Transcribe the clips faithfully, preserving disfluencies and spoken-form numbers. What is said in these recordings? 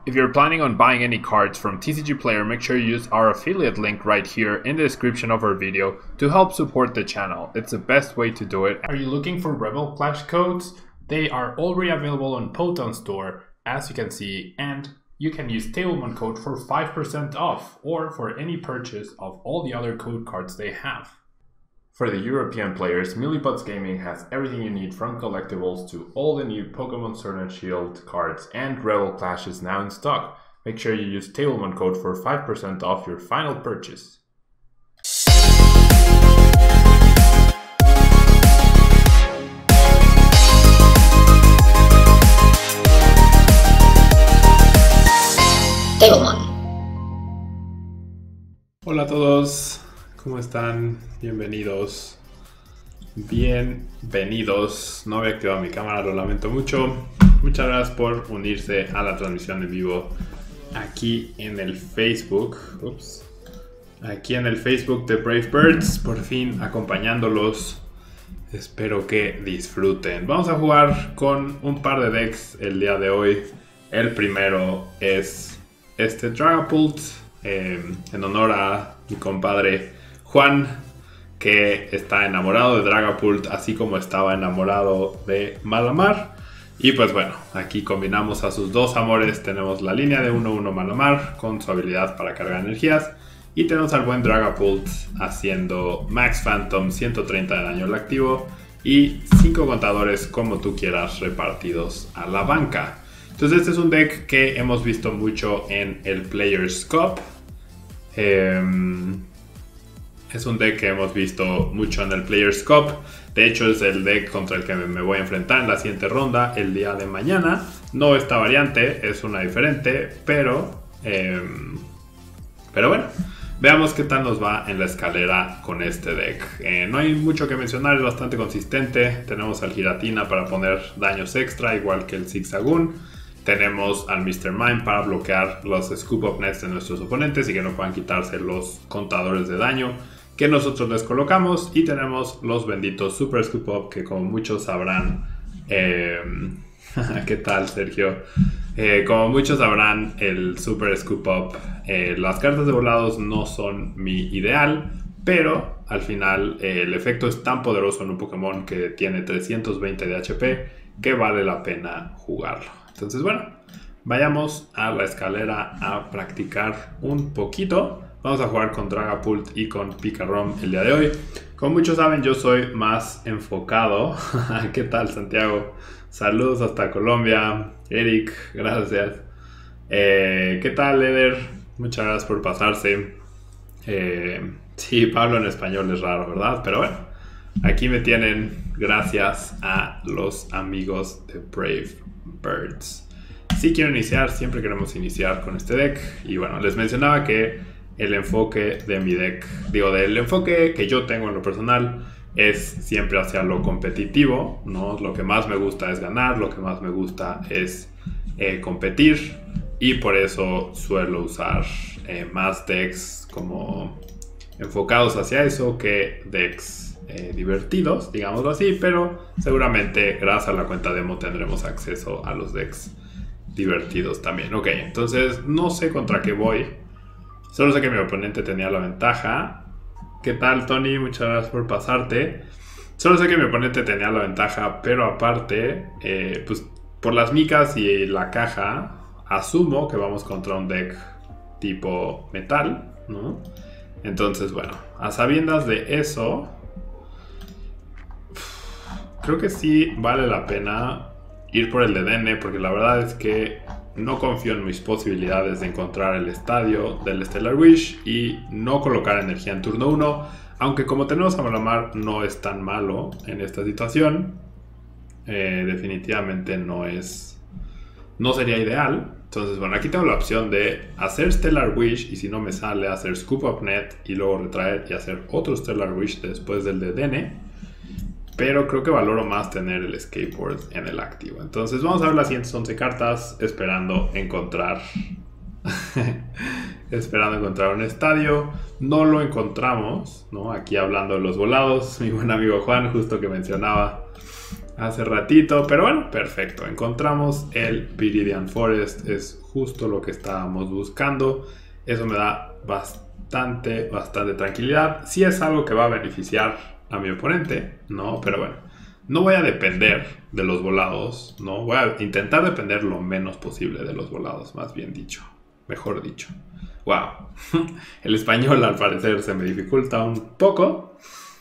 If you're planning on buying any cards from T C G Player, make sure you use our affiliate link right here in the description of our video to help support the channel. It's the best way to do it. Are you looking for Rebel Clash codes? They are already available on Poton Store, as you can see, and you can use Tablemon code for five percent off, or for any purchase of all the other code cards they have. For the European players, Millipots Gaming has everything you need, from collectibles to all the new Pokemon Sword and Shield cards, and Rebel Clash is now in stock. Make sure you use Tablemon code for five percent off your final purchase. Tablemon. Hola a todos, ¿cómo están? Bienvenidos. Bienvenidos. No había activado mi cámara, lo lamento mucho. Muchas gracias por unirse a la transmisión en vivo aquí en el Facebook. Ups. Aquí en el Facebook de Brave Birds, por fin acompañándolos. Espero que disfruten. Vamos a jugar con un par de decks el día de hoy. El primero es este Dragapult, eh, en honor a mi compadre Juan, que está enamorado de Dragapult, así como estaba enamorado de Malamar. Y pues bueno, aquí combinamos a sus dos amores. Tenemos la línea de uno uno Malamar con su habilidad para cargar energías, y tenemos al buen Dragapult haciendo Max Phantom, ciento treinta de daño al activo y cinco contadores como tú quieras repartidos a la banca. Entonces este es un deck que hemos visto mucho en el Players Cup. Eh, es un deck que hemos visto mucho en el Players Cup. De hecho es el deck contra el que me voy a enfrentar en la siguiente ronda el día de mañana. No esta variante, es una diferente, pero, eh, pero bueno. Veamos qué tal nos va en la escalera con este deck. Eh, no hay mucho que mencionar, es bastante consistente. Tenemos al Giratina para poner daños extra, igual que el Zigzagoon. Tenemos al mister Mime para bloquear los Scoop Up Nets de nuestros oponentes y que no puedan quitarse los contadores de daño que nosotros les colocamos. Y tenemos los benditos Super Scoop Up, que como muchos sabrán... Eh, ¿Qué tal, Sergio? Eh, como muchos sabrán, el Super Scoop Up, eh, las cartas de volados no son mi ideal, pero al final eh, el efecto es tan poderoso en un Pokémon que tiene trescientos veinte de H P que vale la pena jugarlo. Entonces bueno, vayamos a la escalera a practicar un poquito. Vamos a jugar con Dragapult y con Picarom el día de hoy. Como muchos saben, yo soy más enfocado. ¿Qué tal, Santiago? Saludos hasta Colombia. Eric, gracias. Eh, ¿Qué tal, Eder? Muchas gracias por pasarse. Eh, sí, Pablo en español es raro, ¿verdad? Pero bueno, aquí me tienen gracias a los amigos de Brave Birds. Si quiero iniciar, siempre queremos iniciar con este deck. Y bueno, les mencionaba que el enfoque de mi deck, digo, del enfoque que yo tengo en lo personal, es siempre hacia lo competitivo, ¿no? Lo que más me gusta es ganar, lo que más me gusta es eh, competir, y por eso suelo usar eh, más decks como enfocados hacia eso que decks eh, divertidos, digámoslo así, pero seguramente gracias a la cuenta demo tendremos acceso a los decks divertidos también. Ok, entonces no sé contra qué voy, solo sé que mi oponente tenía la ventaja. ¿Qué tal, Tony? Muchas gracias por pasarte. Solo sé que mi oponente tenía la ventaja, pero aparte, eh, pues por las micas y la caja, asumo que vamos contra un deck tipo metal, ¿no? Entonces, bueno, a sabiendas de eso, creo que sí vale la pena ir por el de D N, porque la verdad es que no confío en mis posibilidades de encontrar el estadio del Stellar Wish y no colocar energía en turno uno, aunque como tenemos a Malamar no es tan malo en esta situación. Eh, definitivamente no es, no sería ideal. Entonces bueno, aquí tengo la opción de hacer Stellar Wish, y si no me sale, hacer Scoop Up Net y luego retraer y hacer otro Stellar Wish después del de D N. Pero creo que valoro más tener el Skateboard en el activo. Entonces vamos a ver las siguientes once cartas, esperando encontrar esperando encontrar un estadio. No lo encontramos, ¿no? Aquí hablando de los volados, mi buen amigo Juan, justo que mencionaba hace ratito. Pero bueno, perfecto. Encontramos el Viridian Forest. Es justo lo que estábamos buscando. Eso me da bastante, bastante tranquilidad. Sí es algo que va a beneficiar a mi oponente, ¿no? Pero bueno, no voy a depender de los volados, ¿no? Voy a intentar depender lo menos posible de los volados, más bien dicho. Mejor dicho. Wow. El español al parecer se me dificulta un poco.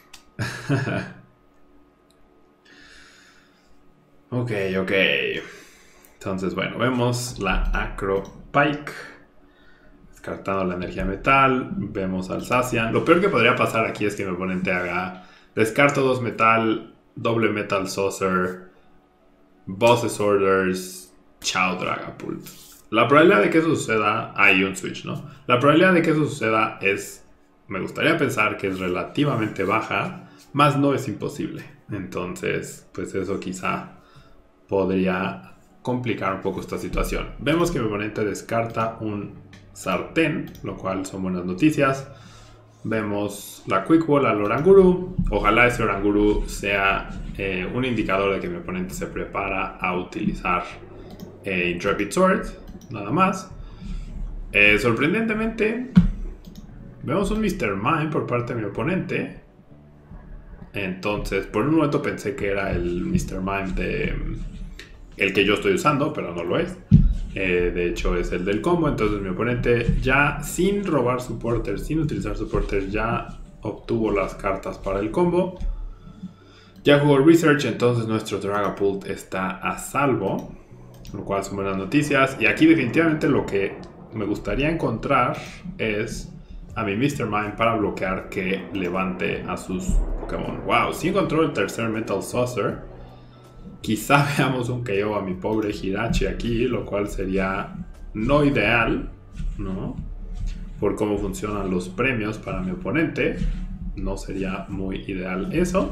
Ok, ok. Entonces, bueno, vemos la Acro Pike. Descartando la energía metal. Vemos al Zacian. Lo peor que podría pasar aquí es que mi oponente haga descarto dos metal, doble metal saucer, bosses orders, chao Dragapult. La probabilidad de que eso suceda, hay un switch, ¿no? La probabilidad de que eso suceda es, me gustaría pensar que es relativamente baja, más no es imposible. Entonces, pues eso quizá podría complicar un poco esta situación. Vemos que mi oponente descarta un sartén, lo cual son buenas noticias. Vemos la Quick Ball al Oranguru. Ojalá ese Oranguru sea eh, un indicador de que mi oponente se prepara a utilizar eh, Intrepid Sword, nada más. Eh, sorprendentemente, vemos un mister Mime por parte de mi oponente. Entonces, por un momento pensé que era el mister Mime de el que yo estoy usando, pero no lo es. Eh, de hecho es el del combo. Entonces mi oponente ya sin robar supporter, sin utilizar supporter, ya obtuvo las cartas para el combo. Ya jugó Research, entonces nuestro Dragapult está a salvo, lo cual son buenas noticias. Y aquí definitivamente lo que me gustaría encontrar es a mi mister Mime para bloquear que levante a sus Pokémon. Wow, sí encontró el tercer Metal Saucer. Quizá veamos un K O a mi pobre Hirachi aquí, lo cual sería no ideal, ¿no? Por cómo funcionan los premios para mi oponente. No sería muy ideal eso.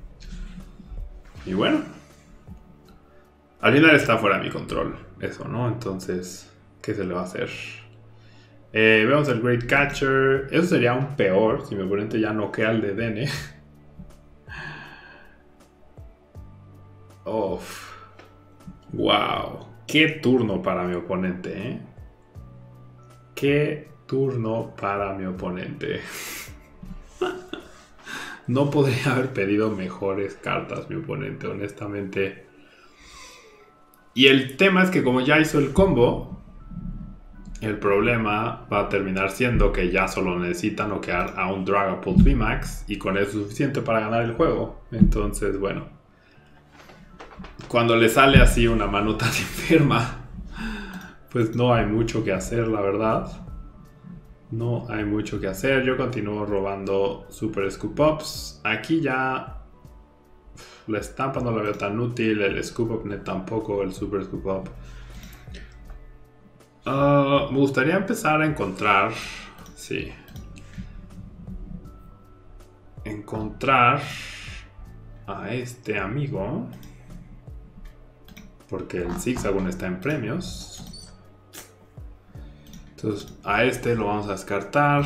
Y bueno, al final está fuera de mi control eso, ¿no? Entonces, ¿qué se le va a hacer? Eh, vemos el Great Catcher. Eso sería aún peor si mi oponente ya noquea al de Dene. Uf. Wow. Qué turno para mi oponente, ¿eh? Qué turno para mi oponente. No podría haber pedido mejores cartas mi oponente, honestamente. Y el tema es que como ya hizo el combo, el problema va a terminar siendo que ya solo necesita noquear a un Dragapult V MAX y con eso es suficiente para ganar el juego. Entonces, bueno, cuando le sale así una mano tan enferma, pues no hay mucho que hacer, la verdad. No hay mucho que hacer. Yo continúo robando Super Scoop Ups. Aquí ya la estampa no la veo tan útil. El Scoop Up Net tampoco. El Super Scoop Up. Uh, me gustaría empezar a encontrar. Sí. Encontrar a este amigo. Porque el Zigzagoon está en premios. Entonces a este lo vamos a descartar.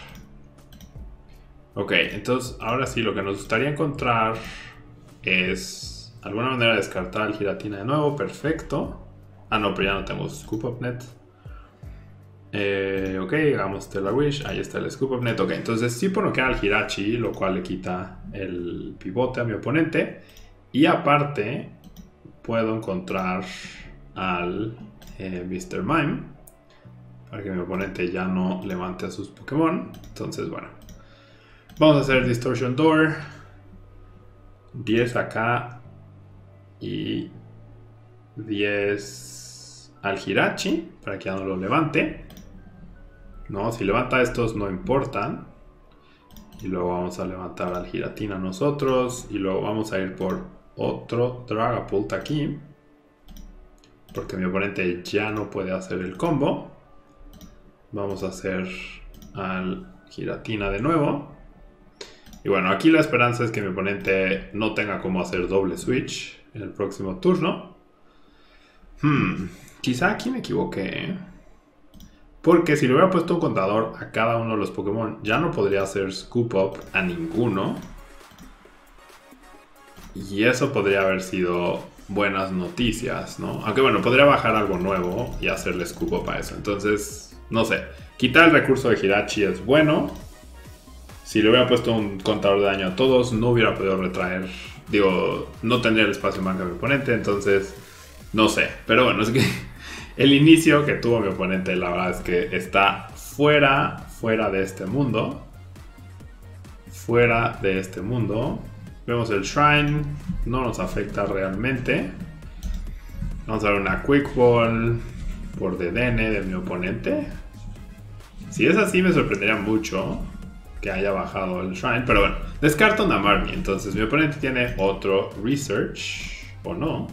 Ok, entonces ahora sí lo que nos gustaría encontrar es alguna manera de descartar al Giratina de nuevo. Perfecto. Ah no, pero ya no tenemos Scoop Up Net. Eh, ok, hagamos Stellar Wish. Ahí está el Scoop Up Net. Ok, entonces sí puedo noquear al Hirachi, lo cual le quita el pivote a mi oponente. Y aparte puedo encontrar al eh, mister Mime para que mi oponente ya no levante a sus Pokémon. Entonces, bueno, vamos a hacer Distortion Door. diez acá y diez al Hirachi para que ya no lo levante. No, si levanta estos no importan. Y luego vamos a levantar al Giratina nosotros. Y luego vamos a ir por otro Dragapult aquí, porque mi oponente ya no puede hacer el combo. Vamos a hacer al Giratina de nuevo. Y bueno, aquí la esperanza es que mi oponente no tenga como hacer doble switch en el próximo turno. Hmm, quizá aquí me equivoqué, ¿eh? Porque si le hubiera puesto un contador a cada uno de los Pokémon, ya no podría hacer Scoop Up a ninguno. Y eso podría haber sido buenas noticias, ¿no? Aunque bueno, podría bajar algo nuevo y hacerle scoop up a eso. Entonces, no sé. Quitar el recurso de Hirachi es bueno. Si le hubiera puesto un contador de daño a todos, no hubiera podido retraer. Digo, no tendría el espacio en banca de mi oponente, entonces no sé. Pero bueno, es que el inicio que tuvo mi oponente, la verdad es que está fuera, fuera de este mundo. Fuera de este mundo. Vemos el Shrine, no nos afecta realmente. Vamos a ver una Quick Ball por D D N de mi oponente. Si es así, me sorprendería mucho que haya bajado el Shrine, pero bueno, descarto una Marnie. Entonces mi oponente tiene otro Research, o no.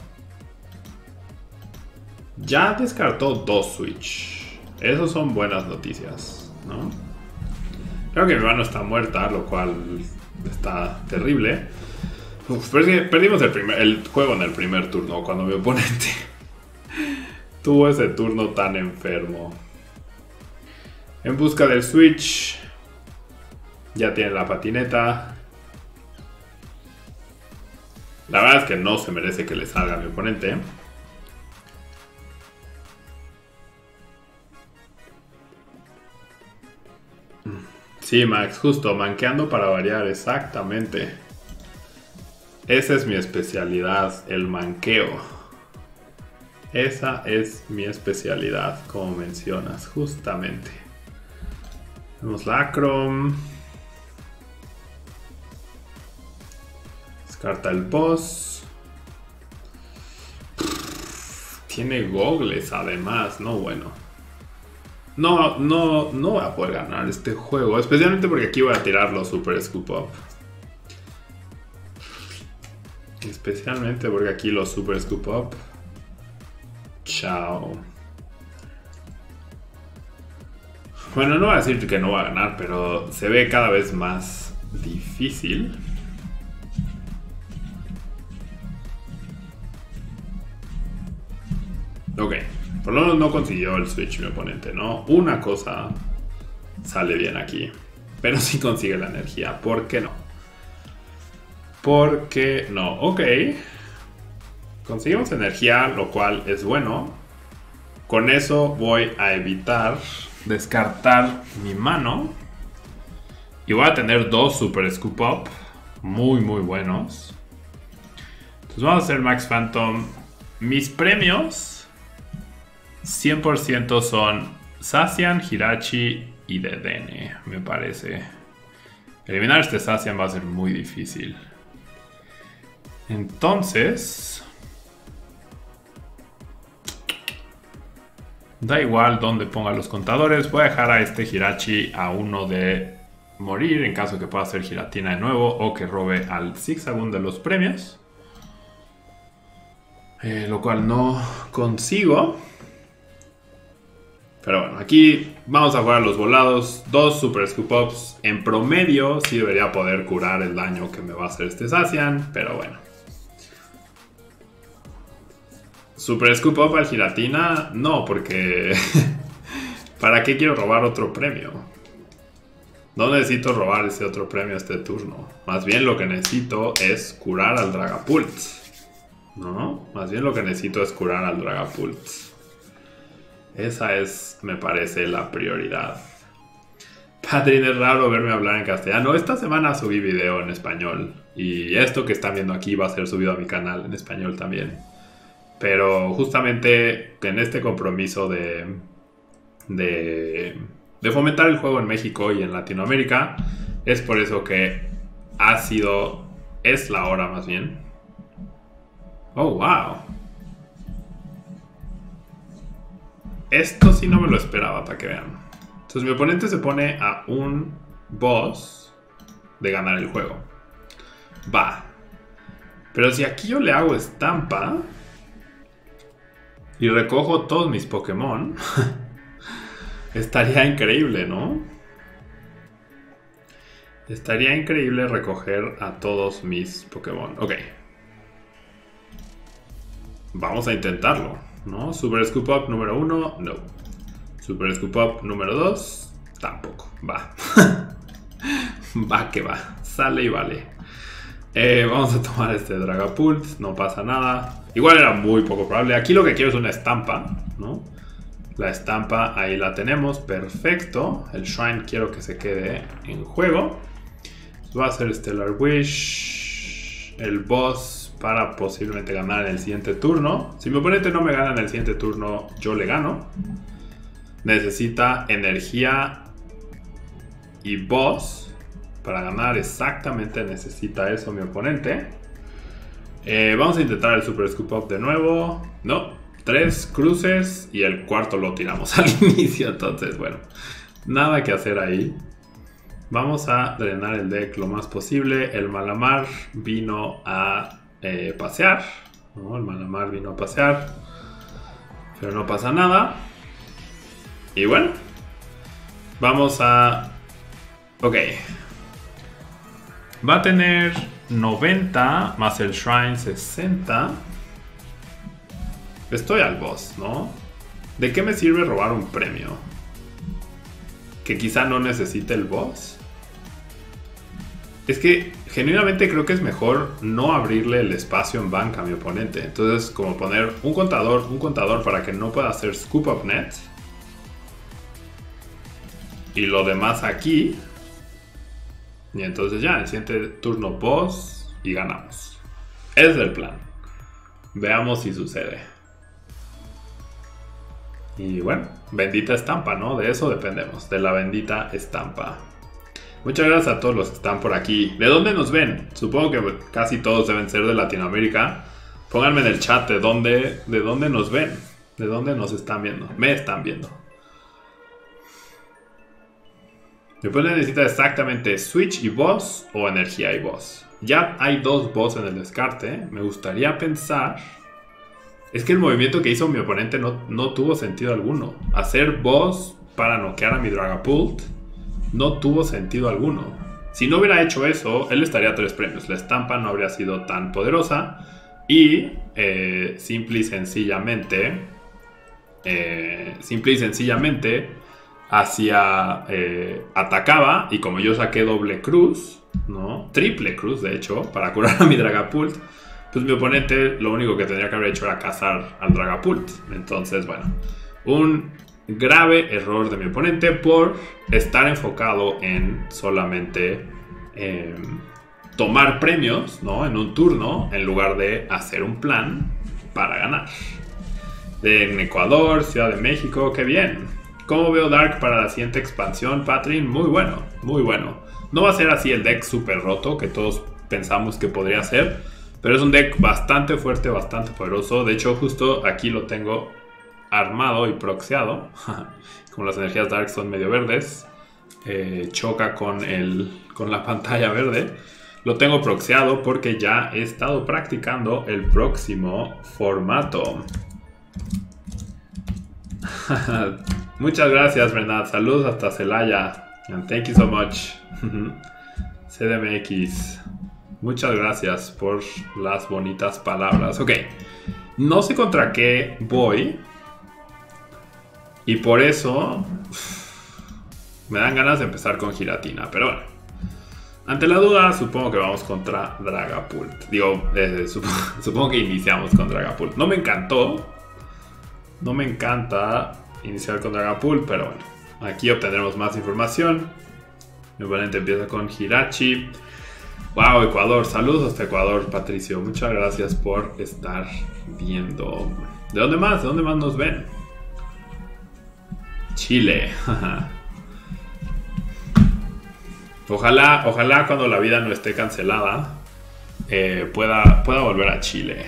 Ya descartó dos Switch. Esas son buenas noticias, ¿no? Creo que mi mano está muerta, lo cual está terrible. Uf, perdimos el, primer, el juego en el primer turno, cuando mi oponente tuvo ese turno tan enfermo. En busca del Switch. Ya tiene la patineta. La verdad es que no se merece que le salga a mi oponente. Sí, Max, justo, manqueando para variar, exactamente. Esa es mi especialidad, el manqueo. Esa es mi especialidad, como mencionas, justamente. Vemos la Acrom. Descarta el boss. Tiene gogles además, no bueno. No, no, no voy a poder ganar este juego. Especialmente porque aquí voy a tirar los Super Scoop Up. Especialmente porque aquí los Super Scoop Up. Chao. Bueno, no voy a decir que no va a ganar, pero se ve cada vez más difícil. Ok, por lo menos no consiguió el Switch mi oponente, ¿no? Una cosa sale bien aquí, pero sí consigue la energía. ¿Por qué no? ¿Por qué no? Ok. Conseguimos energía, lo cual es bueno. Con eso voy a evitar descartar mi mano. Y voy a tener dos Super Scoop Up muy, muy buenos. Entonces vamos a hacer Max Phantom. Mis premios cien por ciento son Zacian, Hirachi y D D N, me parece. Eliminar este Zacian va a ser muy difícil. Entonces, da igual donde ponga los contadores. Voy a dejar a este Hirachi a uno de morir en caso que pueda hacer Giratina de nuevo o que robe al Zigzagoon de los premios. Eh, lo cual no consigo. Pero bueno, aquí vamos a jugar los volados. Dos Super Scoop Ups. En promedio sí debería poder curar el daño que me va a hacer este Zacian. Pero bueno. Super Scoop Up al Giratina. No, porque... ¿para qué quiero robar otro premio? No necesito robar ese otro premio este turno. Más bien lo que necesito es curar al Dragapult. ¿No? Más bien lo que necesito es curar al Dragapult. Esa es, me parece, la prioridad. Patrin, es raro verme hablar en castellano. Esta semana subí video en español. Y esto que están viendo aquí va a ser subido a mi canal en español también. Pero justamente en este compromiso de... De... de fomentar el juego en México y en Latinoamérica, es por eso que ha sido... es la hora más bien. Oh, wow. Esto sí no me lo esperaba, para que vean. Entonces mi oponente se pone a un boss de ganar el juego. Va. Pero si aquí yo le hago estampa y recojo todos mis Pokémon, estaría increíble, ¿no? Estaría increíble recoger a todos mis Pokémon. Ok. Vamos a intentarlo, ¿no? Super Scoop Up número uno, no. Super Scoop Up número dos, tampoco. Va. Va que va. Sale y vale. Eh, vamos a tomar este Dragapult, no pasa nada. Igual era muy poco probable. Aquí lo que quiero es una estampa, ¿no? La estampa ahí la tenemos, perfecto. El Shrine quiero que se quede en juego. Va a ser Stellar Wish, el boss para posiblemente ganar en el siguiente turno. Si mi oponente no me gana en el siguiente turno, yo le gano. Necesita energía y boss. Para ganar exactamente necesita eso mi oponente. Eh, vamos a intentar el Super Scoop Up de nuevo. No, tres cruces y el cuarto lo tiramos al inicio. Entonces, bueno, nada que hacer ahí. Vamos a drenar el deck lo más posible. El Malamar vino a eh, pasear, ¿no? El Malamar vino a pasear, pero no pasa nada. Y bueno, vamos a... Ok. Va a tener noventa más el Shrine sesenta. Estoy al boss, ¿no? ¿De qué me sirve robar un premio? Que quizá no necesite el boss. Es que genuinamente creo que es mejor no abrirle el espacio en banca a mi oponente. Entonces, como poner un contador, un contador para que no pueda hacer Scoop Up Net. Y lo demás aquí. Y entonces ya, en el siguiente turno boss y ganamos. Ese es el plan. Veamos si sucede. Y bueno, bendita estampa, ¿no? De eso dependemos, de la bendita estampa. Muchas gracias a todos los que están por aquí. ¿De dónde nos ven? Supongo que casi todos deben ser de Latinoamérica. Pónganme en el chat de dónde, de dónde nos ven. De dónde nos están viendo. Me están viendo. Después necesita exactamente Switch y Boss o Energía y Boss. Ya hay dos Boss en el descarte. Me gustaría pensar... Es que el movimiento que hizo mi oponente no, no tuvo sentido alguno. Hacer Boss para noquear a mi Dragapult no tuvo sentido alguno. Si no hubiera hecho eso, él estaría a tres premios. La estampa no habría sido tan poderosa. Y eh, simple y sencillamente... Eh, simple y sencillamente... Hacia... Eh, atacaba. Y como yo saqué doble cruz, ¿no? Triple cruz, de hecho, para curar a mi Dragapult, pues mi oponente lo único que tendría que haber hecho era cazar al Dragapult. Entonces, bueno, un grave error de mi oponente por estar enfocado en solamente eh, tomar premios, ¿no? En un turno, en lugar de hacer un plan para ganar. En Ecuador, Ciudad de México, qué bien. ¿Cómo veo Dark para la siguiente expansión, Patrin? Muy bueno, muy bueno. No va a ser así el deck súper roto que todos pensamos que podría ser, pero es un deck bastante fuerte, bastante poderoso. De hecho, justo aquí lo tengo armado y proxeado. Como las energías Dark son medio verdes, eh, choca con, el, con la pantalla verde. Lo tengo proxeado porque ya he estado practicando el próximo formato. Muchas gracias, Bernat. Saludos hasta Celaya. And thank you so much. C D M X. Muchas gracias por las bonitas palabras. Ok. No sé contra qué voy. Y por eso me dan ganas de empezar con Giratina. Pero bueno. Ante la duda, supongo que vamos contra Dragapult. Digo, eh, sup- supongo que iniciamos con Dragapult. No me encantó. No me encanta iniciar con Dragapult, pero bueno. Aquí obtendremos más información. Mi oponente empieza con Hirachi. Wow, Ecuador. Saludos hasta Ecuador, Patricio. Muchas gracias por estar viendo. ¿De dónde más? ¿De dónde más nos ven? Chile. Ojalá, ojalá cuando la vida no esté cancelada eh, pueda, pueda volver a Chile.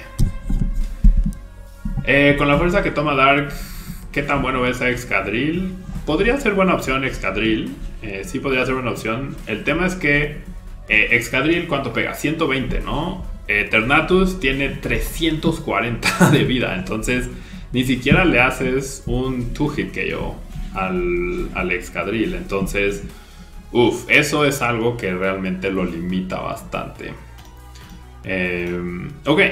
Eh, con la fuerza que toma Dark, ¿qué tan bueno ves a Excadrill? Podría ser buena opción Excadrill. Eh, sí podría ser buena opción. El tema es que eh, Excadrill, ¿cuánto pega? ciento veinte, ¿no? Eh, Ternatus tiene trescientos cuarenta de vida. Entonces, ni siquiera le haces un two-hit K O al, al Excadrill. Entonces, uff, eso es algo que realmente lo limita bastante. Eh, ok.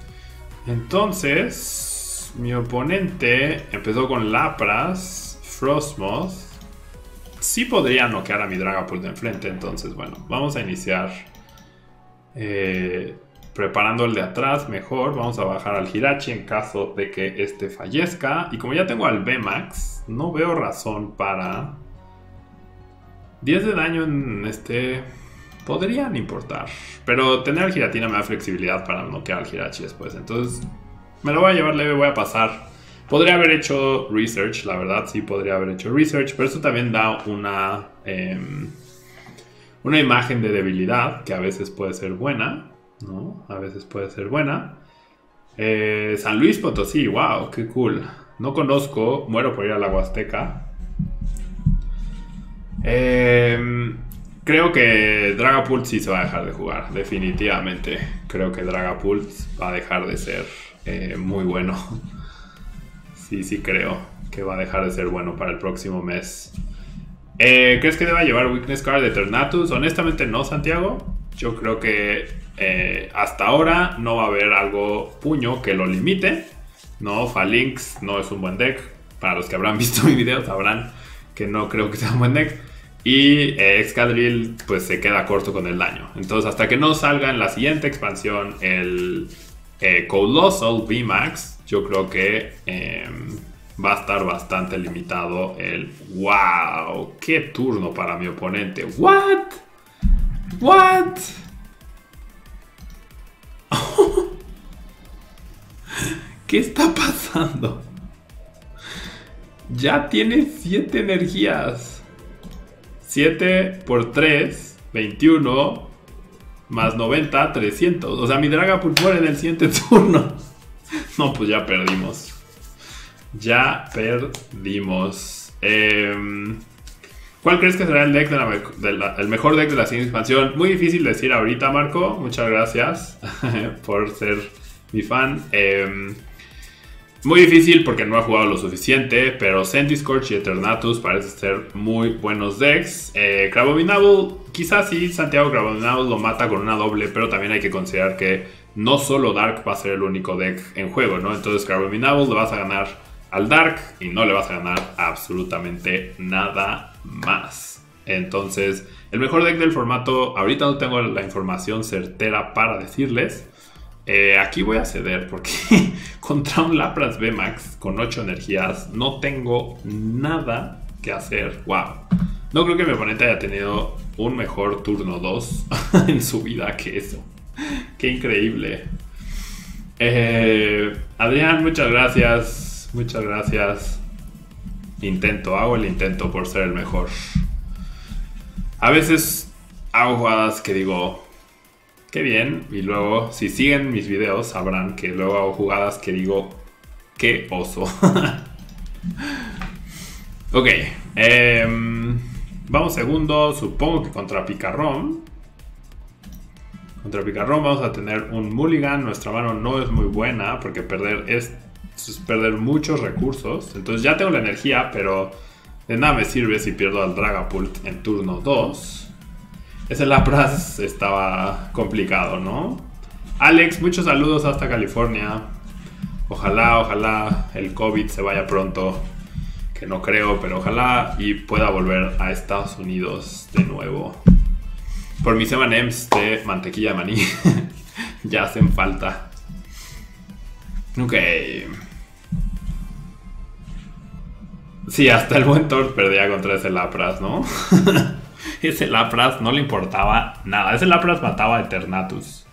Entonces, mi oponente empezó con Lapras, Frostmoth. Sí podría noquear a mi Dragapult de enfrente. Entonces, bueno, vamos a iniciar Eh, preparando el de atrás mejor. Vamos a bajar al Hirachi en caso de que este fallezca. Y como ya tengo al V MAX, no veo razón para... diez de daño en este... podrían importar. Pero tener al Giratina me da flexibilidad para noquear al Hirachi después. Entonces me lo voy a llevar leve, voy a pasar. Podría haber hecho research, la verdad sí podría haber hecho research. Pero eso también da una... Eh, una imagen de debilidad que a veces puede ser buena, ¿no? A veces puede ser buena. Eh, San Luis Potosí, wow, qué cool. No conozco, muero por ir a la Huasteca. Eh, creo que Dragapult sí se va a dejar de jugar, definitivamente. Creo que Dragapult va a dejar de ser eh, muy bueno. Sí, sí creo que va a dejar de ser bueno para el próximo mes. Eh, ¿Crees que deba llevar Weakness Card de Eternatus? Honestamente no, Santiago. Yo creo que eh, hasta ahora no va a haber algo puño que lo limite. No, Phalanx no es un buen deck. Para los que habrán visto mi video sabrán que no creo que sea un buen deck. Y eh, Excadrill pues se queda corto con el daño. Entonces hasta que no salga en la siguiente expansión el eh, Colossal V MAX, yo creo que... Eh, va a estar bastante limitado el... ¡Wow! ¡Qué turno para mi oponente! ¿What? ¿What? ¿Qué está pasando? Ya tiene siete energías. siete por tres, veintiuno. Más noventa, trescientos. O sea, mi Dragapult muere en el siguiente turno. No, pues ya perdimos. Ya perdimos. Eh, ¿Cuál crees que será el deck de la, de la, el mejor deck de la siguiente expansión? Muy difícil decir ahorita, Marco. Muchas gracias por ser mi fan. Eh, muy difícil porque no he jugado lo suficiente. Pero Centiskorch y Eternatus parecen ser muy buenos decks. Eh, Crabominable, quizás sí, Santiago Crabominable lo mata con una doble. Pero también hay que considerar que no solo Dark va a ser el único deck en juego, ¿no? Entonces Crabominable le vas a ganar al Dark y no le vas a ganar absolutamente nada más. Entonces, el mejor deck del formato, ahorita no tengo la información certera para decirles. Eh, aquí voy a ceder porque contra un Lapras V MAX con ocho energías no tengo nada que hacer. Wow. No creo que mi oponente haya tenido un mejor turno dos en su vida que eso. Qué increíble. Eh, Adrián, muchas gracias. Muchas gracias. Intento, hago el intento por ser el mejor. A veces hago jugadas que digo, qué bien. Y luego, si siguen mis videos, sabrán que luego hago jugadas que digo, qué oso. Ok. Eh, vamos segundo, supongo que contra Picarrón. Contra Picarrón vamos a tener un Mulligan. Nuestra mano no es muy buena porque perder es... es perder muchos recursos. Entonces ya tengo la energía, pero de nada me sirve si pierdo al Dragapult en turno dos. Ese Lapras estaba complicado, ¿no? Alex, muchos saludos hasta California. Ojalá, ojalá el COVID se vaya pronto. Que no creo, pero ojalá y pueda volver a Estados Unidos de nuevo. Por mis eme and eme's de mantequilla de maní. Ya hacen falta. Ok. Sí, hasta el buen Thor perdía contra ese Lapras, ¿no? Ese Lapras no le importaba nada. Ese Lapras mataba a Eternatus.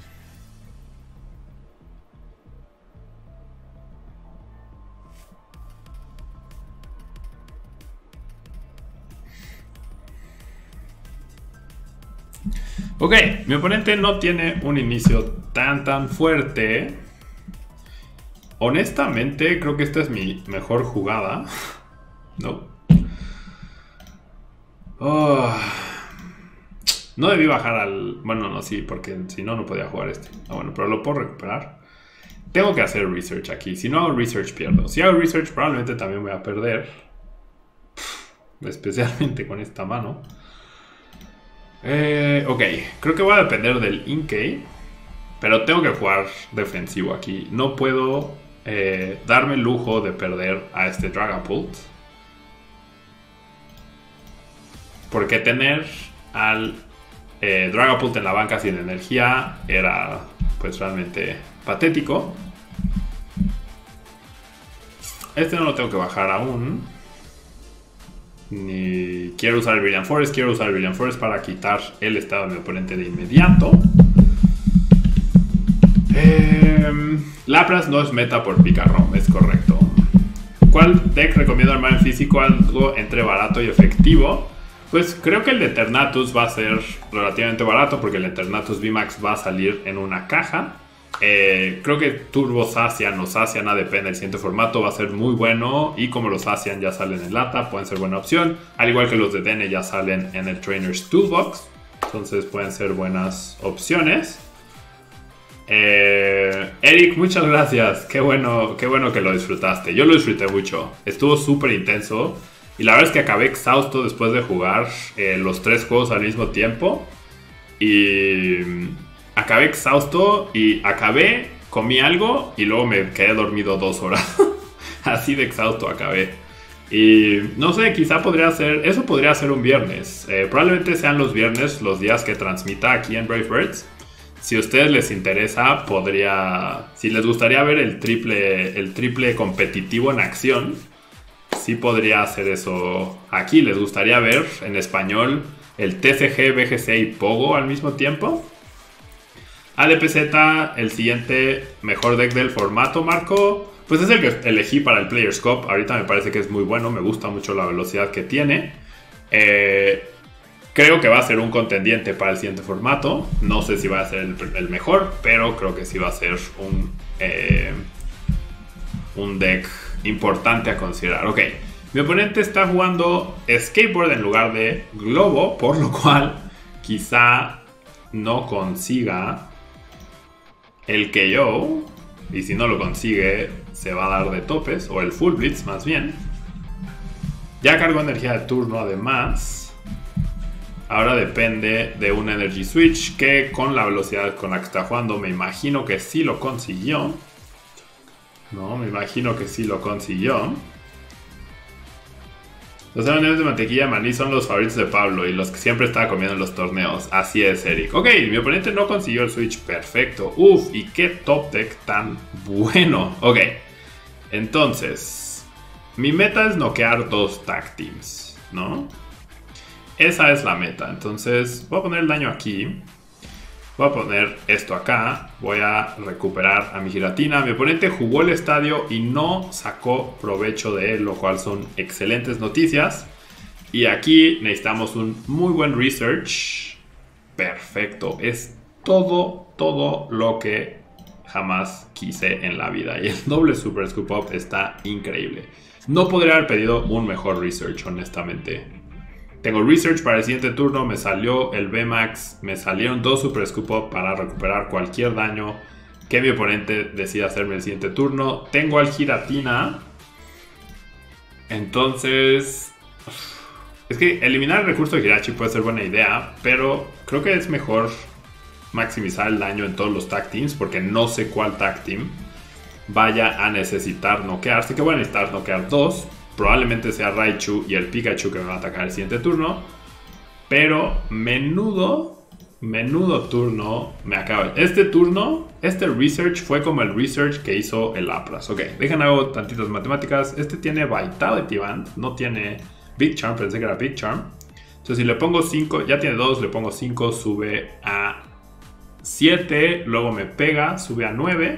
Ok, mi oponente no tiene un inicio tan tan fuerte. Honestamente, creo que esta es mi mejor jugada. No. Oh. No debí bajar al... Bueno, no, sí, porque si no, no podía jugar este. Ah, bueno, pero lo puedo recuperar. Tengo que hacer research aquí. Si no hago research, pierdo. Si hago research, probablemente también voy a perder. Especialmente con esta mano. Eh, ok, creo que voy a depender del Inkay. Pero tengo que jugar defensivo aquí. No puedo eh, darme el lujo de perder a este Dragapult. Porque tener al Eh, Dragapult en la banca sin energía era pues realmente patético. Este no lo tengo que bajar aún. Ni quiero usar el Brilliant Forest. Quiero usar el Brilliant Forest para quitar el estado de mi oponente de inmediato. Eh, Lapras no es meta por Picarrom, es correcto. ¿Cuál deck recomiendo armar en físico? Algo entre barato y efectivo. Pues creo que el de Eternatus va a ser relativamente barato porque el Eternatus V MAX va a salir en una caja. Eh, creo que Turbo Zacian o Zacian, depende del siguiente formato, va a ser muy bueno. Y como los Zacian ya salen en lata, pueden ser buena opción. Al igual que los de Dene ya salen en el Trainer's Toolbox. Entonces pueden ser buenas opciones. Eh, Eric, muchas gracias. Qué bueno, qué bueno que lo disfrutaste. Yo lo disfruté mucho. Estuvo súper intenso. Y la verdad es que acabé exhausto después de jugar eh, los tres juegos al mismo tiempo. Y acabé exhausto y acabé, comí algo y luego me quedé dormido dos horas. Así de exhausto acabé. Y no sé, quizá podría ser, eso podría ser un viernes. Eh, probablemente sean los viernes los días que transmita aquí en Brave Birds. Si a ustedes les interesa, podría, si les gustaría ver el triple, el triple competitivo en acción, sí podría hacer eso aquí. ¿Les gustaría ver en español el T C G, B G C y Pogo al mismo tiempo? A D P Z, el siguiente mejor deck del formato, Marco. Pues es el que elegí para el Players Cup. Ahorita me parece que es muy bueno. Me gusta mucho la velocidad que tiene. Eh, creo que va a ser un contendiente para el siguiente formato. No sé si va a ser el, el mejor, pero creo que sí va a ser un, eh, un deck importante a considerar. Ok, mi oponente está jugando Skateboard en lugar de Globo, por lo cual quizá no consiga el K O. Y si no lo consigue, se va a dar de topes, o el Full Blitz más bien. Ya cargó energía de turno además. Ahora depende de un Energy Switch que con la velocidad con la que está jugando me imagino que sí lo consiguió. No, me imagino que sí lo consiguió. Los M de mantequilla de maní son los favoritos de Pablo y los que siempre estaba comiendo en los torneos. Así es, Eric. Ok, mi oponente no consiguió el Switch. Perfecto. Uf, y qué top deck tan bueno. Ok, entonces mi meta es noquear dos tag teams, ¿no? Esa es la meta. Entonces voy a poner el daño aquí. Voy a poner esto acá. Voy a recuperar a mi Giratina. Mi oponente jugó el estadio y no sacó provecho de él, lo cual son excelentes noticias. Y aquí necesitamos un muy buen research. Perfecto. Es todo, todo lo que jamás quise en la vida. Y el doble Super Scoop Up está increíble. No podría haber pedido un mejor research, honestamente. Tengo Research para el siguiente turno, me salió el V MAX, me salieron dos Super Scoop Up para recuperar cualquier daño que mi oponente decida hacerme el siguiente turno. Tengo al Giratina. Entonces, es que eliminar el recurso de Hirachi puede ser buena idea, pero creo que es mejor maximizar el daño en todos los tag teams, porque no sé cuál tag team vaya a necesitar noquear. Así que voy a necesitar noquear dos. Probablemente sea Raichu y el Pikachu que me va a atacar el siguiente turno. Pero menudo, menudo turno me acaba. Este turno, este research fue como el research que hizo el Lapras. Ok, dejen hago tantitas matemáticas. Este tiene Vitality Band, no tiene Big Charm, pensé que era Big Charm. Entonces si le pongo cinco, ya tiene dos, le pongo cinco, sube a siete. Luego me pega, sube a nueve.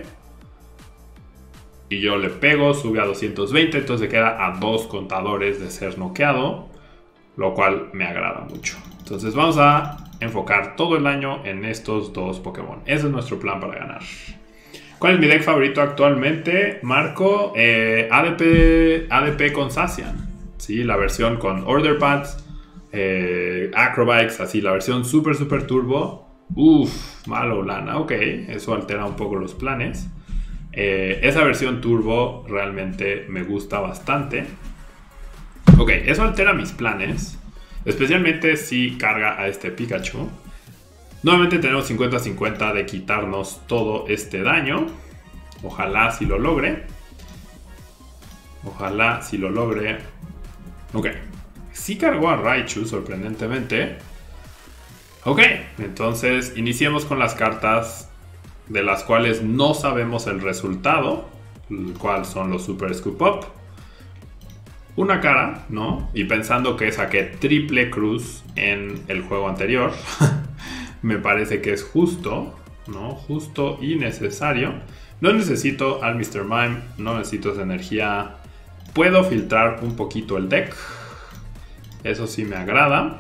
Y yo le pego, sube a doscientos veinte, entonces queda a dos contadores de ser noqueado, lo cual me agrada mucho. Entonces vamos a enfocar todo el daño en estos dos Pokémon. Ese es nuestro plan para ganar. ¿Cuál es mi deck favorito actualmente? Marco, eh, A D P, A D P con Zacian. ¿Sí? La versión con Order Pads, eh, Acrobikes, así, la versión super super turbo. Uff, malo lana, ok, eso altera un poco los planes. Eh, esa versión turbo realmente me gusta bastante. Ok, eso altera mis planes, especialmente si carga a este Pikachu. Nuevamente tenemos cincuenta cincuenta de quitarnos todo este daño. Ojalá si lo logre. Ojalá si lo logre. Ok, sí cargó a Raichu, sorprendentemente. Ok, entonces iniciemos con las cartas de las cuales no sabemos el resultado, el cual son los Super Scoop Up. Una cara, ¿no? Y pensando que saqué triple cruz en el juego anterior, me parece que es justo, ¿no? Justo y necesario. No necesito al mister Mime, no necesito esa energía. Puedo filtrar un poquito el deck. Eso sí me agrada.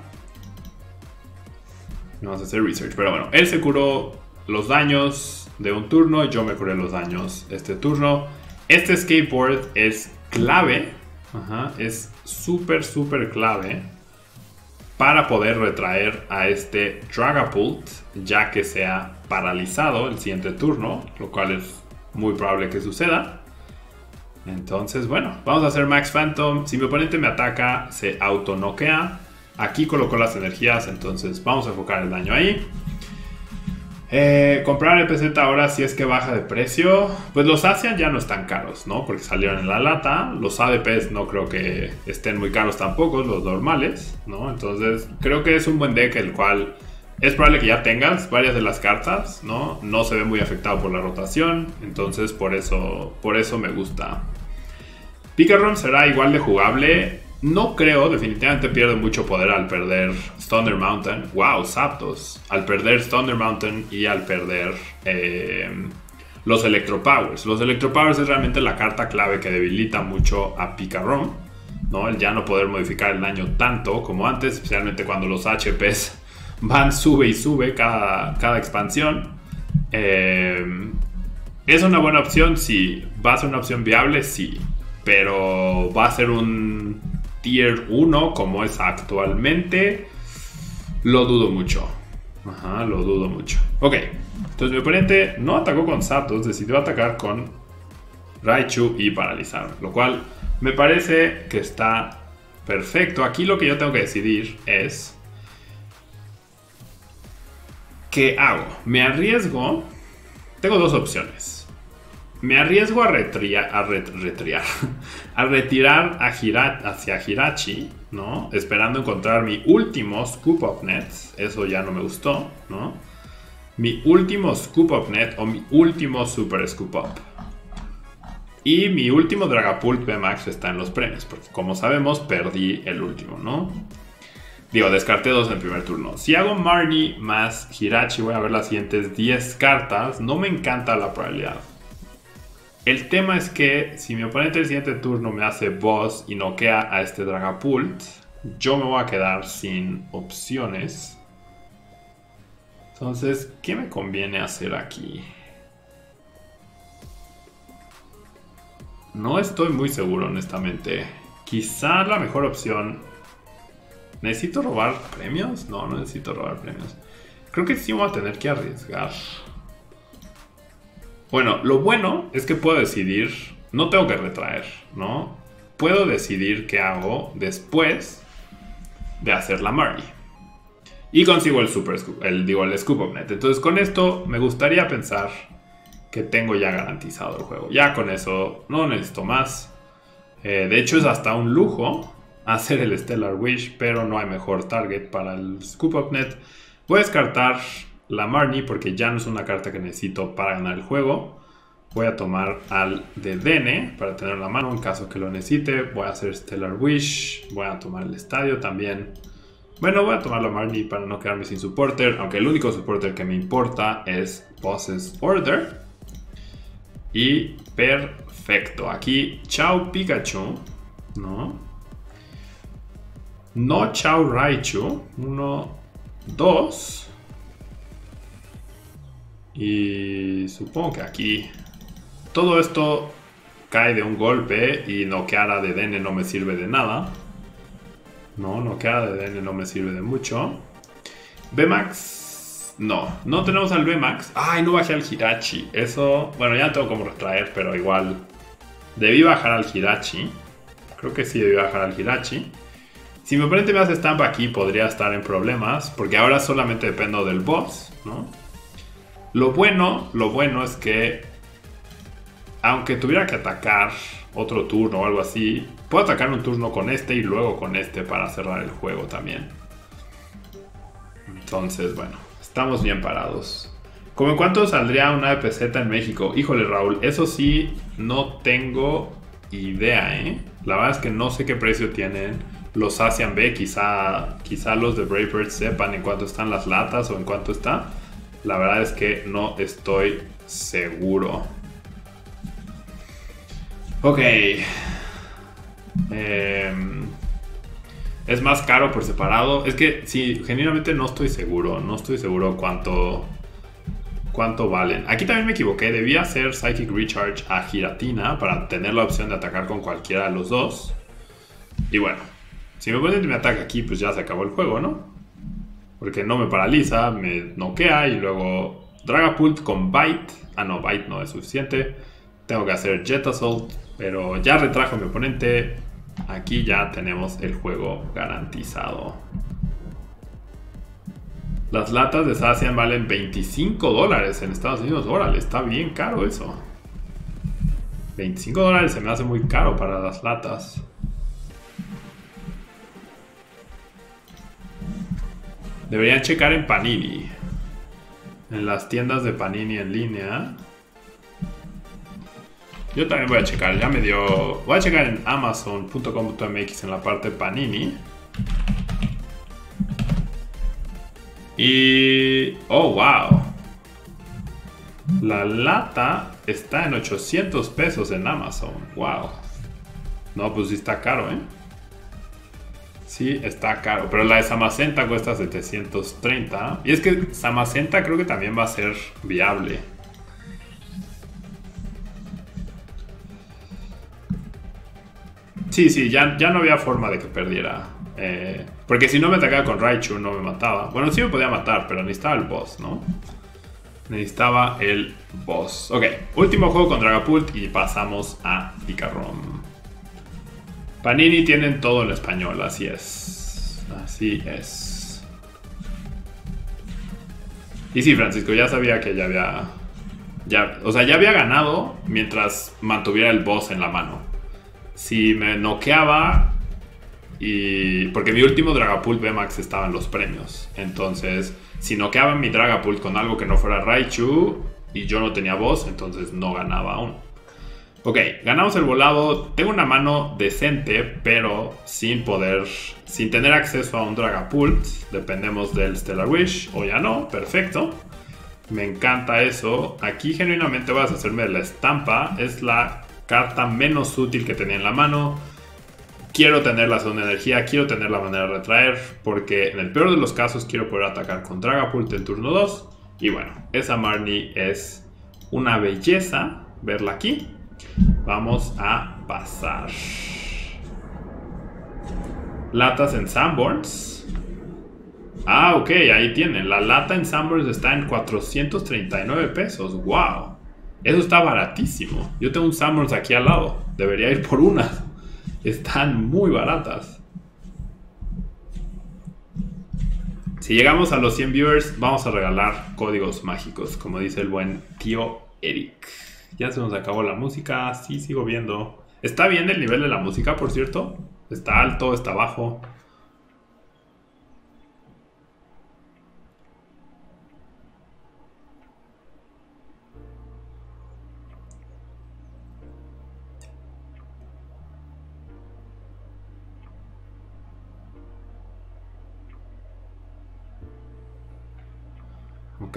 Vamos a hacer research, pero bueno, él se curó los daños de un turno, yo me curé los daños este turno. Este skateboard es clave. Ajá, es súper, súper clave para poder retraer a este Dragapult, ya que sea paralizado el siguiente turno, lo cual es muy probable que suceda. Entonces, bueno, vamos a hacer Max Phantom. Si mi oponente me ataca, se auto-noquea. Aquí colocó las energías, entonces vamos a enfocar el daño ahí. Eh, comprar el P Z ahora si es que baja de precio. Pues los Asian ya no están caros, ¿no? Porque salieron en la lata. Los A D Ps no creo que estén muy caros tampoco, los normales, ¿no? Entonces creo que es un buen deck el cual es probable que ya tengas varias de las cartas, ¿no? No se ve muy afectado por la rotación, entonces por eso, por eso me gusta. Picaron será igual de jugable. No creo, definitivamente pierde mucho poder al perder Thunder Mountain. Wow, Zapdos. Al perder Thunder Mountain y al perder eh, los Electro Powers. Los Electro Powers es realmente la carta clave que debilita mucho a Picaron, ¿no? El ya no poder modificar el daño tanto como antes, especialmente cuando los H Ps van sube y sube cada, cada expansión. Eh, ¿Es una buena opción? Sí. ¿Va a ser una opción viable? Sí. Pero va a ser un tier uno como es actualmente. Lo dudo mucho. Ajá, lo dudo mucho. Ok, entonces mi oponente no atacó con Zapdos, decidió atacar con Raichu y paralizar, lo cual me parece que está perfecto. Aquí lo que yo tengo que decidir es ¿qué hago? Me arriesgo. Tengo dos opciones. Me arriesgo a, retria, a, ret, retriar, a retirar a Hira, hacia Hirachi, ¿no? Esperando encontrar mi último Scoop Up Net. Eso ya no me gustó, ¿no? Mi último Scoop Up Net o mi último Super Scoop Up. Y mi último Dragapult V MAX está en los premios, porque como sabemos perdí el último, ¿no? Digo, descarté dos en el primer turno. Si hago Marnie más Hirachi, voy a ver las siguientes diez cartas. No me encanta la probabilidad. El tema es que si mi oponente el siguiente turno me hace boss y noquea a este Dragapult, yo me voy a quedar sin opciones. Entonces, ¿qué me conviene hacer aquí? No estoy muy seguro, honestamente. Quizá la mejor opción... ¿Necesito robar premios? No, no necesito robar premios. Creo que sí voy a tener que arriesgar. Bueno, lo bueno es que puedo decidir, no tengo que retraer, ¿no? Puedo decidir qué hago después de hacer la Marnie. Y consigo el Super Scoop, el, digo, el Scoop Up Net. Entonces con esto me gustaría pensar que tengo ya garantizado el juego. Ya con eso no necesito más. Eh, de hecho es hasta un lujo hacer el Stellar Wish, pero no hay mejor target para el Scoop Up Net. Voy a descartar la Marnie porque ya no es una carta que necesito para ganar el juego. Voy a tomar al de Dene para tener la mano en caso que lo necesite. Voy a hacer Stellar Wish. Voy a tomar el estadio también. Bueno, voy a tomar la Marnie para no quedarme sin supporter, aunque el único supporter que me importa es Boss's Order. Y perfecto. Aquí, chao Pikachu. No. No chao Raichu. Uno, dos. Y supongo que aquí todo esto cae de un golpe y noquear a Dedenne no me sirve de nada. No, noquear a Dedenne no me sirve de mucho. V MAX, no, no tenemos al V MAX. Ay, no bajé al Hirachi. Eso, bueno, ya no tengo como retraer, pero igual debí bajar al Hirachi. Creo que sí debí bajar al Hirachi. Si mi oponente me hace stamp aquí podría estar en problemas, porque ahora solamente dependo del boss, ¿no? Lo bueno, lo bueno es que aunque tuviera que atacar otro turno o algo así, puedo atacar un turno con este y luego con este para cerrar el juego también. Entonces, bueno, estamos bien parados. ¿Cómo en cuánto saldría una A P Z en México? Híjole, Raúl, eso sí, no tengo idea, ¿eh? La verdad es que no sé qué precio tienen los Asian B. Quizá, quizá los de Brave Birds sepan en cuánto están las latas o en cuánto está. La verdad es que no estoy seguro. Ok. Eh, es más caro por separado. Es que sí, genuinamente no estoy seguro. No estoy seguro cuánto... ¿Cuánto valen? Aquí también me equivoqué. Debía hacer Psychic Recharge a Giratina para tener la opción de atacar con cualquiera de los dos. Y bueno, si me ponen mi ataque aquí, pues ya se acabó el juego, ¿no? Porque no me paraliza, me noquea y luego Dragapult con Bite. Ah, no, Bite no es suficiente. Tengo que hacer Jet Assault, pero ya retrajo a mi oponente. Aquí ya tenemos el juego garantizado. Las latas de Zacian valen veinticinco dólares en Estados Unidos. Órale, está bien caro eso. veinticinco dólares se me hace muy caro para las latas. Deberían checar en Panini. En las tiendas de Panini en línea. Yo también voy a checar. Ya me dio... Voy a checar en amazon punto com punto m x en la parte Panini. Y... ¡oh, wow! La lata está en ochocientos pesos en Amazon. ¡Wow! No, pues sí está caro, ¿eh? Sí está caro. Pero la de Samacenta cuesta setecientos treinta. Y es que Samacenta creo que también va a ser viable. Sí, sí, ya, ya no había forma de que perdiera. Eh, porque si no me atacaba con Raichu no me mataba. Bueno, sí me podía matar, pero necesitaba el boss, ¿no? Necesitaba el boss. Ok, último juego con Dragapult y pasamos a Picarom. Panini tienen todo en español, así es. Así es. Y sí, Francisco, ya sabía que ya había... Ya, o sea, ya había ganado mientras mantuviera el boss en la mano. Si me noqueaba... Y porque mi último Dragapult V MAX estaba en los premios. Entonces, si noqueaba mi Dragapult con algo que no fuera Raichu y yo no tenía voz, entonces no ganaba aún. Ok, ganamos el volado. Tengo una mano decente, pero sin poder, sin tener acceso a un Dragapult. Dependemos del Stellar Wish, o ya no, perfecto. Me encanta eso. Aquí genuinamente voy a hacerme la estampa. Es la carta menos útil que tenía en la mano. Quiero tener la segunda energía, quiero tener la manera de retraer, porque en el peor de los casos quiero poder atacar con Dragapult en turno dos. Y bueno, esa Marnie es una belleza verla aquí. Vamos a pasar. Latas en Sanborns. Ah, ok, ahí tienen. La lata en Sanborns está en cuatrocientos treinta y nueve pesos. ¡Wow! Eso está baratísimo. Yo tengo un Sanborns aquí al lado. Debería ir por una. Están muy baratas. Si llegamos a los cien viewers, vamos a regalar códigos mágicos, como dice el buen tío Eric. Ya se nos acabó la música. Sí, sigo viendo. ¿Está bien el nivel de la música, por cierto? ¿Está alto? ¿Está bajo? Ok.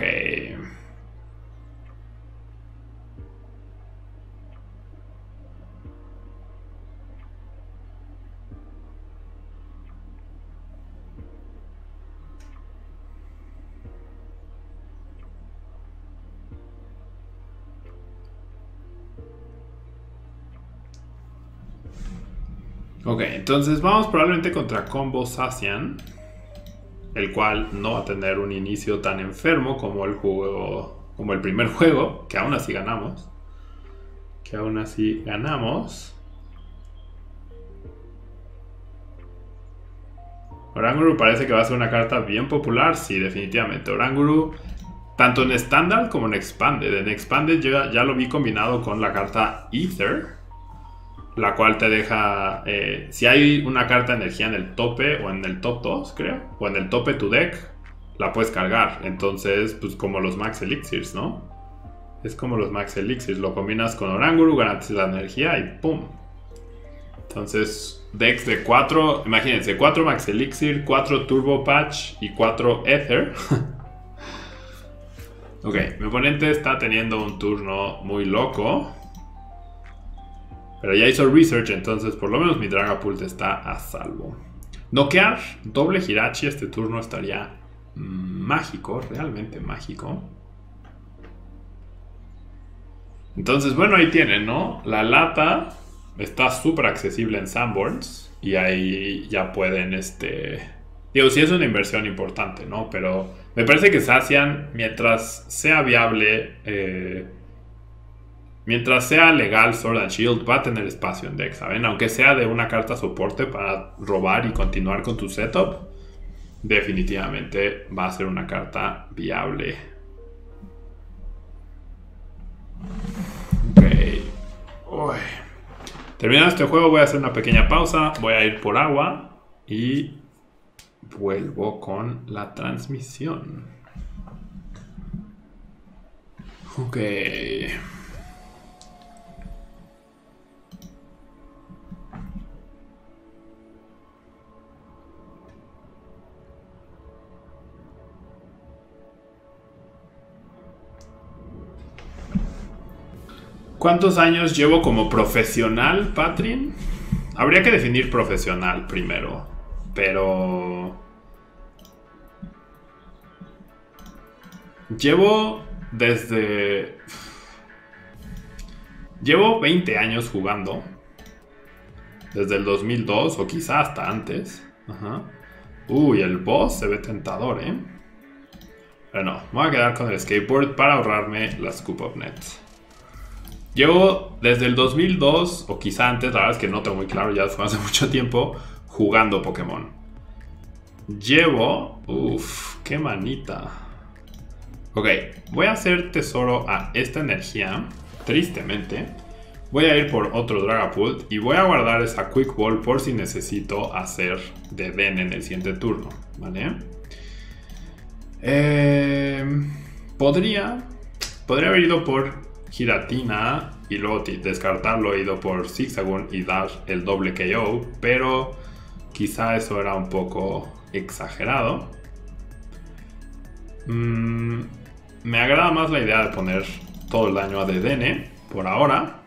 Ok, entonces vamos probablemente contra Combo Zacian, el cual no va a tener un inicio tan enfermo como el juego, como el primer juego, que aún así ganamos. Que aún así ganamos. Oranguru parece que va a ser una carta bien popular. Sí, definitivamente. Oranguru, tanto en estándar como en Expanded. En Expanded yo ya, ya lo vi combinado con la carta Ether, la cual te deja, eh, si hay una carta de energía en el tope o en el top dos, creo, o en el tope tu deck, la puedes cargar. Entonces, pues como los Max Elixirs, ¿no? Es como los Max Elixirs. Lo combinas con Oranguru, garantizas la energía y ¡pum! Entonces, decks de cuatro, imagínense, cuatro Max Elixir, cuatro Turbo Patch y cuatro Ether. Ok, mi oponente está teniendo un turno muy loco. Pero ya hizo research, entonces por lo menos mi Dragapult está a salvo. Noquear doble Hirachi este turno estaría mágico, realmente mágico. Entonces, bueno, ahí tienen, ¿no? La lata está súper accesible en Sanborns. Y ahí ya pueden, este... Digo, sí es una inversión importante, ¿no? Pero me parece que Zacian, mientras sea viable... Eh, mientras sea legal Sword and Shield, va a tener espacio en deck, ¿saben? Aunque sea de una carta soporte para robar y continuar con tu setup, definitivamente va a ser una carta viable. Ok. Uy. Terminado este juego, voy a hacer una pequeña pausa. Voy a ir por agua y vuelvo con la transmisión. Ok. ¿Cuántos años llevo como profesional, Patrin? Habría que definir profesional primero. Pero... Llevo desde... Llevo veinte años jugando. Desde el dos mil dos o quizá hasta antes. Ajá. Uy, el boss se ve tentador, ¿eh? Pero no, me voy a quedar con el skateboard para ahorrarme las Scoop of Nets. Llevo desde el dos mil dos, o quizá antes, la verdad es que no tengo muy claro, ya fue hace mucho tiempo, jugando Pokémon. Llevo... Uff, qué manita. Ok, voy a hacer tesoro a esta energía, tristemente. Voy a ir por otro Dragapult y voy a guardar esa Quick Ball por si necesito hacer de Den en el siguiente turno, ¿vale? Eh, podría... Podría haber ido por... Giratina y luego descartarlo, he ido por Zigzagoon y dar el doble K O, pero quizá eso era un poco exagerado. Mm, me agrada más la idea de poner todo el daño a Dedenne por ahora.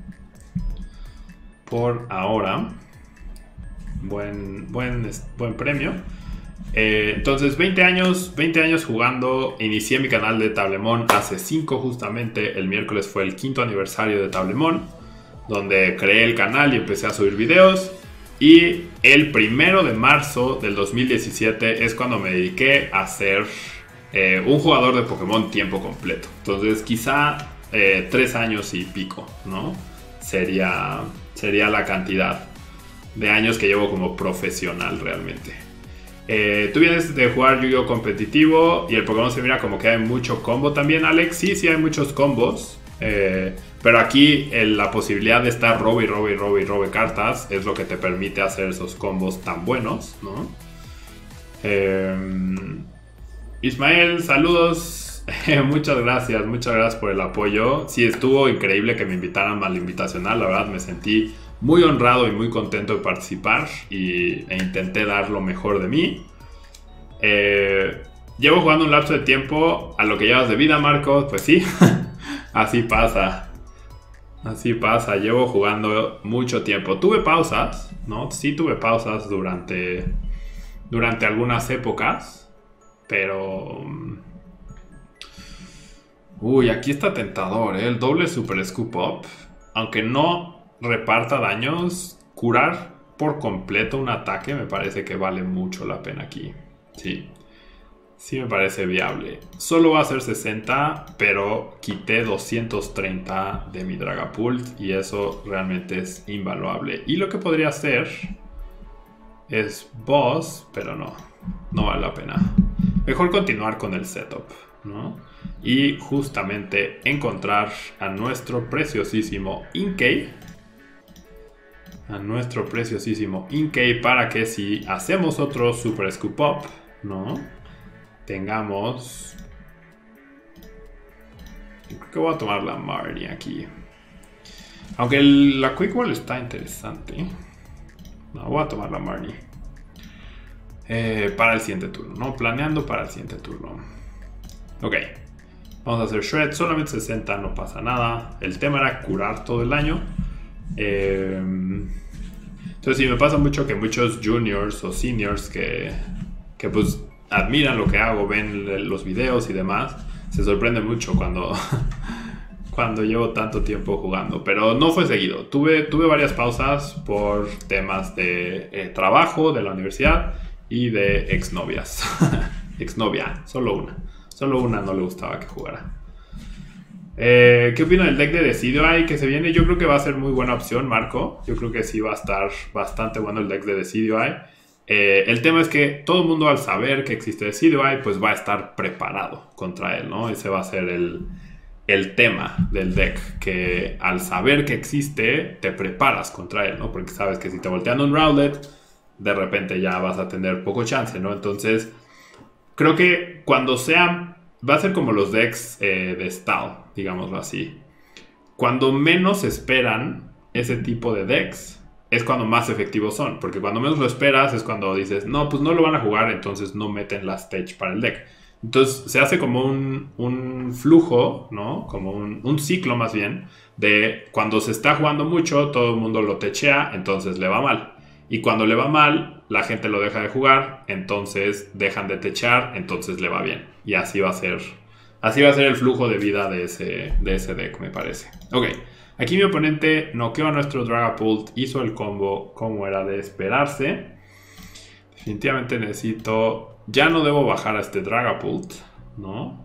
Por ahora. Buen, buen, buen premio. Eh, entonces veinte años, veinte años jugando. Inicié mi canal de Tablemon hace cinco justamente. El miércoles fue el quinto aniversario de Tablemon, donde creé el canal y empecé a subir videos. Y el primero de marzo del dos mil diecisiete es cuando me dediqué a ser eh, un jugador de Pokémon tiempo completo. Entonces quizá eh, tres años y pico, ¿no? Sería, sería la cantidad de años que llevo como profesional realmente. Eh, tú vienes de jugar Yu-Gi-Oh competitivo y el Pokémon se mira como que hay mucho combo también, Alex. Sí, sí hay muchos combos. Eh, pero aquí el, la posibilidad de estar robe y robe y robe y robe cartas es lo que te permite hacer esos combos tan buenos, ¿no? Eh, Ismael, saludos. Muchas gracias, muchas gracias por el apoyo. Sí, estuvo increíble que me invitaran al invitacional. La verdad me sentí muy honrado y muy contento de participar y, e intenté dar lo mejor de mí. Eh, llevo jugando un lapso de tiempo a lo que llevas de vida, Marcos. Pues sí, así pasa. Así pasa, llevo jugando mucho tiempo. Tuve pausas, ¿no? Sí tuve pausas durante, durante algunas épocas, pero... Uy, aquí está tentador, ¿eh? El doble Super Scoop Up, aunque no reparta daños, curar por completo un ataque me parece que vale mucho la pena aquí. Sí, sí me parece viable. Solo va a ser sesenta, pero quité doscientos treinta de mi Dragapult y eso realmente es invaluable. Y lo que podría hacer es Boss, pero no, no vale la pena. Mejor continuar con el setup, ¿no? Y justamente encontrar a nuestro preciosísimo Inkay. A nuestro preciosísimo Inkay para que si hacemos otro Super Scoop Up, ¿no? tengamos... Creo que voy a tomar la Marnie aquí. Aunque el, la Quick Ball está interesante. No, voy a tomar la Marnie. Eh, para el siguiente turno, ¿no? Planeando para el siguiente turno. Ok. Vamos a hacer Shred. Solamente sesenta, no pasa nada. El tema era curar todo el año. Eh, entonces sí, me pasa mucho que muchos juniors o seniors que, que pues admiran lo que hago, ven los videos y demás, se sorprenden mucho cuando... cuando llevo tanto tiempo jugando, pero no fue seguido. Tuve, tuve varias pausas por temas de eh, trabajo, de la universidad y de exnovias. Exnovia, solo una. Solo una no le gustaba que jugara. Eh, ¿Qué opino del deck de Decidueye que se viene? Yo creo que va a ser muy buena opción, Marco. Yo creo que sí va a estar bastante bueno el deck de Decidueye. Eh, el tema es que todo el mundo al saber que existe Decidueye, pues va a estar preparado contra él, ¿no? Ese va a ser el... el tema del deck, que al saber que existe te preparas contra él, ¿no? Porque sabes que si te voltean un Rowlet, de repente ya vas a tener poco chance, ¿no? Entonces, creo que cuando sea, va a ser como los decks eh, de style, digámoslo así. Cuando menos esperan ese tipo de decks, es cuando más efectivos son, porque cuando menos lo esperas es cuando dices, no, pues no lo van a jugar, entonces no meten la stage para el deck. Entonces se hace como un, un flujo, ¿no? Como un, un ciclo más bien, de cuando se está jugando mucho, todo el mundo lo techea, entonces le va mal. Y cuando le va mal, la gente lo deja de jugar, entonces dejan de techear, entonces le va bien. Y así va a ser, así va a ser el flujo de vida de ese, de ese deck, me parece. Ok, aquí mi oponente noqueó a nuestro Dragapult, hizo el combo como era de esperarse. Definitivamente necesito... Ya no debo bajar a este Dragapult, ¿no?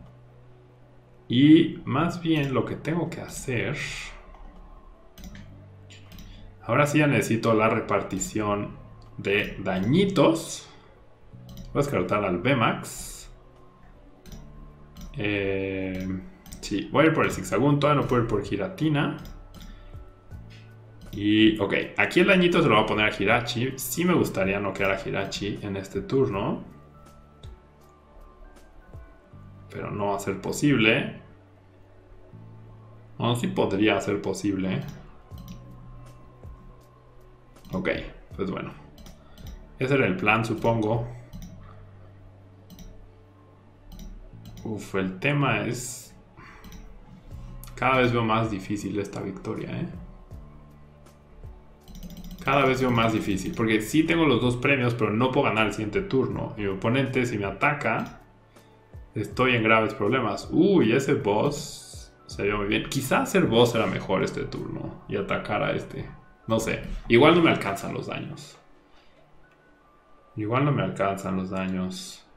Y más bien lo que tengo que hacer... Ahora sí ya necesito la repartición de dañitos. Voy a descartar al V-Max. Eh, sí, voy a ir por el Zigzagoon. Todavía no puedo ir por Giratina. Y, ok, aquí el dañito se lo voy a poner a Hirachi. Sí me gustaría noquear a Hirachi en este turno. Pero no va a ser posible. No, sí podría ser posible. Ok, pues bueno. Ese era el plan, supongo. Uf, el tema es... Cada vez veo más difícil esta victoria, ¿eh? Cada vez veo más difícil. Porque sí tengo los dos premios, pero no puedo ganar el siguiente turno. Mi oponente, si me ataca... Estoy en graves problemas. Uy, ese boss se vio muy bien. Quizás el boss era mejor este turno y atacar a este. No sé. Igual no me alcanzan los daños. Igual no me alcanzan los daños.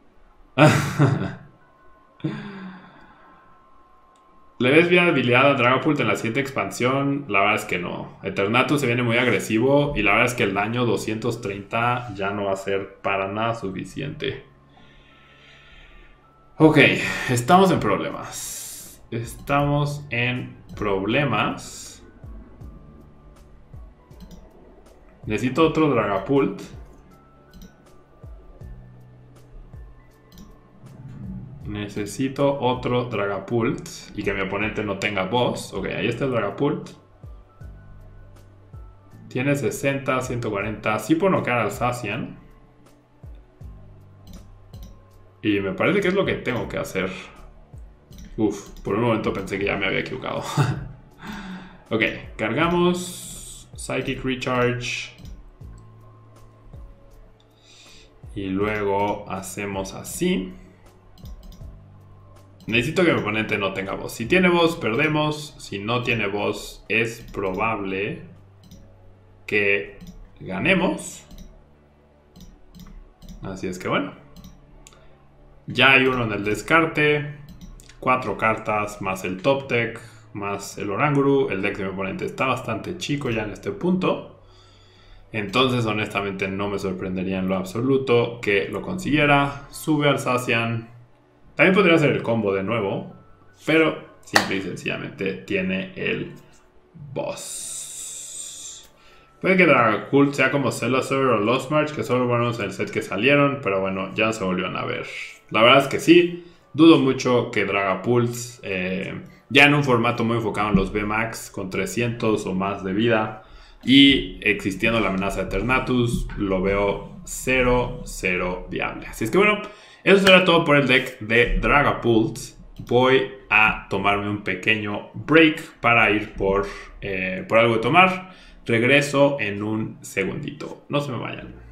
¿Le ves viabilidad a Dragapult en la siguiente expansión? La verdad es que no. Eternatus se viene muy agresivo y la verdad es que el daño doscientos treinta ya no va a ser para nada suficiente. Ok, estamos en problemas. Estamos en problemas. Necesito otro Dragapult. Necesito otro Dragapult. Y que mi oponente no tenga boss. Ok, ahí está el Dragapult. Tiene sesenta, ciento cuarenta. Sí puedo noquear al Zacian. Y me parece que es lo que tengo que hacer. Uf, por un momento pensé que ya me había equivocado. Ok, cargamos Psychic Recharge. Y luego hacemos así. Necesito que mi oponente no tenga voz. Si tiene voz, perdemos. Si no tiene voz, es probable que ganemos. Así es que bueno. Ya hay uno en el descarte. Cuatro cartas más el top deck, más el Oranguru. El deck de mi oponente está bastante chico ya en este punto. Entonces honestamente no me sorprendería en lo absoluto que lo consiguiera. Sube al Zacian. También podría hacer el combo de nuevo, pero simple y sencillamente tiene el boss. Puede que Dragapult sea como Celosaur o Lost March, que solo vemos en el set que salieron, pero bueno, ya no se volvieron a ver. La verdad es que sí, dudo mucho que Dragapult, eh, ya en un formato muy enfocado en los V MAX, con trescientos o más de vida, y existiendo la amenaza de Eternatus, lo veo cero, cero viable. Así es que bueno, eso será todo por el deck de Dragapult. Voy a tomarme un pequeño break para ir por, eh, por algo de tomar. Regreso en un segundito. No se me vayan.